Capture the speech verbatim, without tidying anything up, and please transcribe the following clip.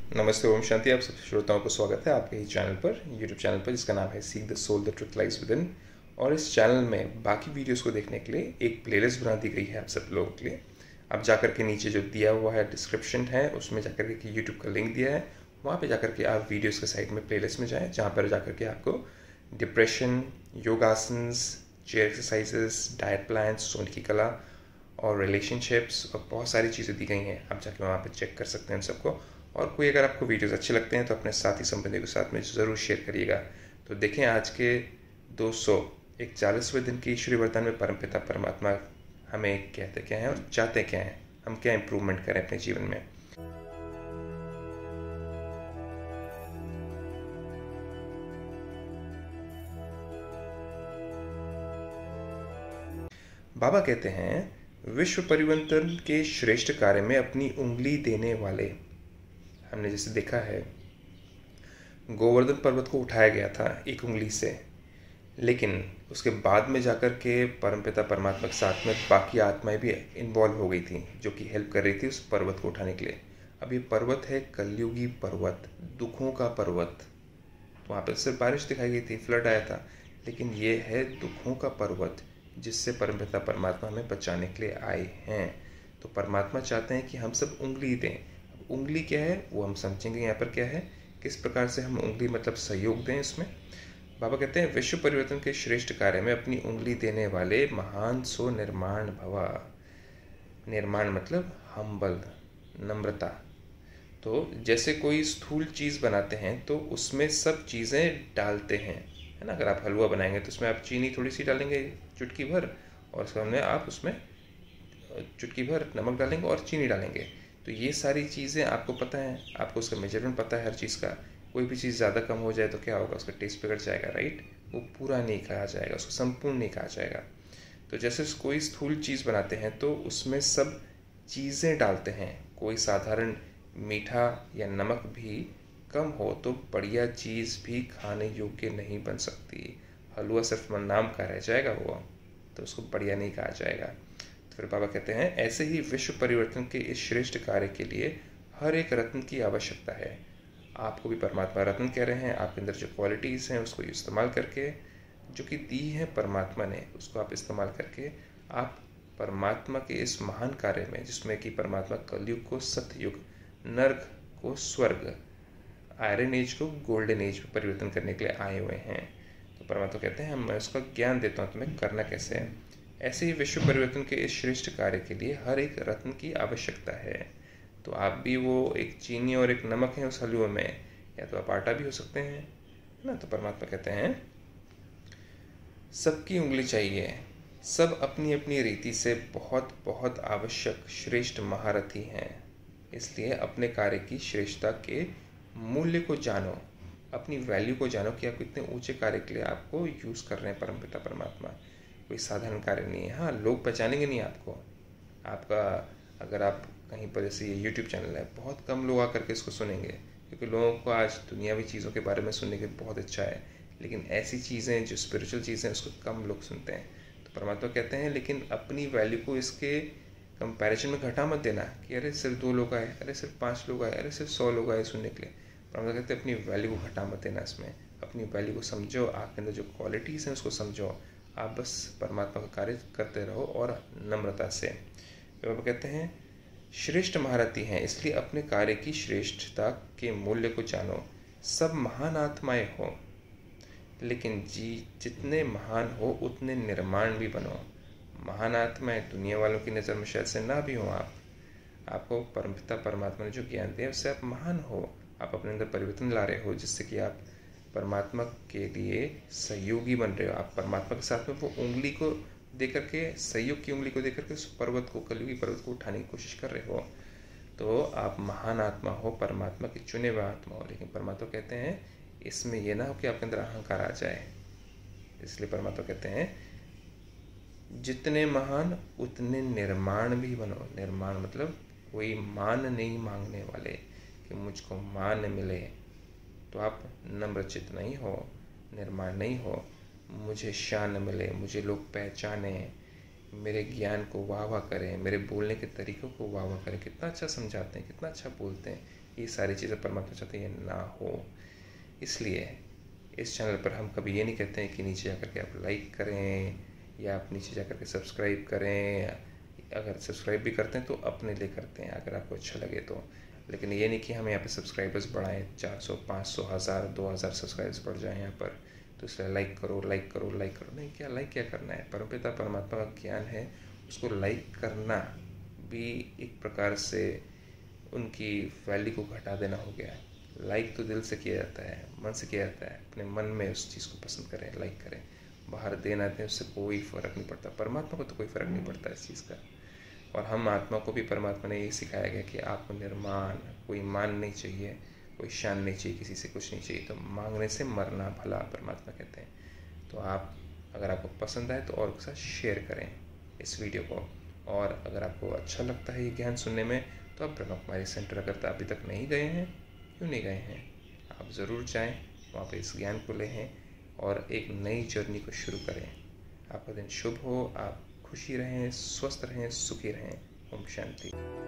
नमस्ते, ओम शांति। आप सब श्रोताओं को स्वागत है आपके ही चैनल पर, यूट्यूब चैनल पर, जिसका नाम है seek the soul the truth lies within. और इस चैनल में बाकी वीडियोस को देखने के लिए एक प्लेलिस्ट बना दी गई है आप सब लोगों के लिए। आप जाकर के नीचे जो दिया हुआ है डिस्क्रिप्शन है, उसमें जाकर के यूट्यूब का लिंक दिया है, वहाँ पे जाकर के आप वीडियोस के साइड में प्लेलिस्ट में जाएँ, जहाँ पर जाकर के आपको डिप्रेशन, योगासन्स, चेयर एक्सरसाइजेस, डाइट प्लान्स, सोने की कला और रिलेशनशिप्स और बहुत सारी चीज़ें दी गई हैं। आप जाके वहाँ पे चेक कर सकते हैं उन सबको। और कोई अगर आपको वीडियोस अच्छे लगते हैं तो अपने साथी संबंधियों के साथ में ज़रूर शेयर करिएगा। तो देखें आज के दो सौ इकतालीसवें दिन की ईश्वरीय वरदान में परमपिता परमात्मा हमें कहते क्या हैं और चाहते क्या हैं, हम क्या इम्प्रूवमेंट करें अपने जीवन में। बाबा कहते हैं, विश्व परिवर्तन के श्रेष्ठ कार्य में अपनी उंगली देने वाले। हमने जैसे देखा है, गोवर्धन पर्वत को उठाया गया था एक उंगली से, लेकिन उसके बाद में जाकर के परमपिता परमात्मा के साथ में बाकी आत्माएं भी इन्वॉल्व हो गई थी, जो कि हेल्प कर रही थी उस पर्वत को उठाने के लिए। अब ये पर्वत है कलयुगी पर्वत, दुखों का पर्वत। तो वहाँ पर सिर्फ बारिश दिखाई गई थी, फ्लड आया था, लेकिन ये है दुखों का पर्वत, जिससे परमपिता परमात्मा हमें बचाने के लिए आए हैं। तो परमात्मा चाहते हैं कि हम सब उंगली दें। उंगली क्या है वो हम समझेंगे। यहाँ पर क्या है, किस प्रकार से हम उंगली मतलब सहयोग दें इसमें। बाबा कहते हैं, विश्व परिवर्तन के श्रेष्ठ कार्य में अपनी उंगली देने वाले महान सो निर्माण भवा। निर्माण मतलब हम्बल, नम्रता। तो जैसे कोई स्थूल चीज़ बनाते हैं तो उसमें सब चीज़ें डालते हैं, है ना। अगर आप हलवा बनाएंगे तो उसमें आप चीनी थोड़ी सी डालेंगे, चुटकी भर, और उसके बाद आप उसमें चुटकी भर नमक डालेंगे और चीनी डालेंगे। तो ये सारी चीज़ें आपको पता है, आपको उसका मेजरमेंट पता है हर चीज़ का। कोई भी चीज़ ज़्यादा कम हो जाए तो क्या होगा, उसका टेस्ट बिगड़ जाएगा, राइट। वो पूरा नहीं कहा जाएगा, उसको संपूर्ण नहीं कहा जाएगा। तो जैसे कोई स्थूल चीज़ बनाते हैं तो उसमें सब चीज़ें डालते हैं। कोई साधारण मीठा या नमक भी कम हो तो बढ़िया चीज़ भी खाने योग्य नहीं बन सकती। हलवा सिर्फ नाम का रह जाएगा वो, तो उसको बढ़िया नहीं कहा जाएगा। फिर बाबा कहते हैं, ऐसे ही विश्व परिवर्तन के इस श्रेष्ठ कार्य के लिए हर एक रत्न की आवश्यकता है। आपको भी परमात्मा रत्न कह रहे हैं। आपके अंदर जो क्वालिटीज़ हैं उसको इस्तेमाल करके, जो कि दी है परमात्मा ने, उसको आप इस्तेमाल करके आप परमात्मा के इस महान कार्य में, जिसमें कि परमात्मा कलयुग को सतयुग, नर्क को स्वर्ग, आयरन एज को गोल्डन एज में परिवर्तन करने के लिए आए हुए हैं। तो परमात्मा कहते हैं, मैं उसका ज्ञान देता हूँ तुम्हें करना कैसे है। ऐसे ही विश्व परिवर्तन के इस श्रेष्ठ कार्य के लिए हर एक रत्न की आवश्यकता है। तो आप भी वो एक चीनी और एक नमक है उस हलवे में, या तो आप आटा भी हो सकते हैं, है ना। तो परमात्मा कहते हैं, सबकी उंगली चाहिए, सब अपनी अपनी रीति से बहुत बहुत आवश्यक श्रेष्ठ महारथी हैं। इसलिए अपने कार्य की श्रेष्ठता के मूल्य को जानो, अपनी वैल्यू को जानो कि आप कितने ऊंचे कार्य के लिए आपको यूज़ कर रहे हैं परमपिता परमात्मा। कोई साधारण कार्य नहीं है। हाँ, लोग पहचानेंगे नहीं आपको। आपका अगर आप कहीं पर, जैसे ये यूट्यूब चैनल है, बहुत कम लोग आकर के इसको सुनेंगे, क्योंकि लोगों को आज दुनियावी चीज़ों के बारे में सुनने की बहुत इच्छा है, लेकिन ऐसी चीज़ें जो स्पिरिचुअल चीज़ें उसको कम लोग सुनते हैं। तो परमात्मा कहते हैं, लेकिन अपनी वैल्यू को इसके कंपैरिजन में घटा मत देना कि अरे सिर्फ दो लोग आए, अरे सिर्फ पाँच लोग आए, अरे सिर्फ सौ लोग आए सुनने के लिए। परमात्मा कहते हैं, अपनी वैल्यू को घटा मत देना इसमें। अपनी वैल्यू को समझो, आपके अंदर जो क्वालिटीज़ हैं उसको समझो। आप बस परमात्मा का कार्य करते रहो और नम्रता से। तो बाबा कहते हैं, श्रेष्ठ महारथी हैं, इसलिए अपने कार्य की श्रेष्ठता के मूल्य को जानो। सब महान आत्माएं हो, लेकिन जी जितने महान हो उतने निर्माण भी बनो। महान आत्माएं दुनिया वालों की नज़र में शायद से ना भी हो, आप आपको परमपिता परमात्मा ने जो ज्ञान दिया उससे आप महान हो। आप अपने अंदर परिवर्तन ला रहे हो, जिससे कि आप परमात्मा के लिए सहयोगी बन रहे हो। आप परमात्मा के साथ में वो उंगली को दे करके, सहयोग की उंगली को दे करके उस पर्वत को, कलयुगी पर्वत को उठाने की कोशिश कर रहे हो। तो आप महान आत्मा हो, परमात्मा के चुने हुए आत्मा हो। लेकिन परमात्मा कहते हैं, इसमें यह ना हो कि आपके अंदर अहंकार आ जाए। इसलिए परमात्मा कहते हैं, जितने महान उतने निर्माण भी बनो। निर्माण मतलब कोई मान नहीं मांगने वाले कि मुझको मान मिले। तो आप नम्रचित नहीं हो, निर्माण नहीं हो। मुझे शान मिले, मुझे लोग पहचाने, मेरे ज्ञान को वाह वाह करें, मेरे बोलने के तरीक़ों को वाह वाह करें। कितना अच्छा समझाते हैं, कितना अच्छा बोलते हैं, ये सारी चीज़ें परमात्मा चाहते हैं ना हो। इसलिए इस चैनल पर हम कभी ये नहीं कहते हैं कि नीचे जाकर के आप लाइक करें या आप नीचे जाकर के सब्सक्राइब करें। अगर सब्सक्राइब भी करते हैं तो अपने लिए करते हैं, अगर आपको अच्छा लगे तो। लेकिन ये नहीं कि हम यहाँ पे सब्सक्राइबर्स बढ़ाएं, चार सौ, पाँच सौ, हज़ार, दो हज़ार सब्सक्राइबर्स बढ़ जाएं यहाँ पर, तो इसलिए लाइक करो लाइक करो लाइक करो। नहीं, क्या लाइक क्या करना है? परमपिता परमात्मा का ज्ञान है, उसको लाइक करना भी एक प्रकार से उनकी वैल्यू को घटा देना हो गया है। लाइक तो दिल से किया जाता है, मन से किया जाता है, अपने मन में उस चीज़ को पसंद करें, लाइक करें। बाहर देना दें, उससे कोई फ़र्क नहीं पड़ता। परमात्मा को तो कोई फ़र्क नहीं पड़ता इस चीज़ का। और हम आत्मा को भी परमात्मा ने ये सिखाया गया कि आत्मनिर्माण, कोई मान नहीं चाहिए, कोई शान नहीं चाहिए, किसी से कुछ नहीं चाहिए। तो मांगने से मरना भला, परमात्मा कहते हैं। तो आप, अगर आपको पसंद आए तो और के साथ शेयर करें इस वीडियो को। और अगर आपको अच्छा लगता है ये ज्ञान सुनने में, तो आप ब्रह्मा कुमारी सेंटर अगर अभी तक नहीं गए हैं, क्यों नहीं गए हैं, आप ज़रूर जाएं, वहाँ पे इस ज्ञान को लें और एक नई जर्नी को शुरू करें। आपका दिन शुभ हो, आप खुशी रहें, स्वस्थ रहें, सुखी रहें। ओम शांति।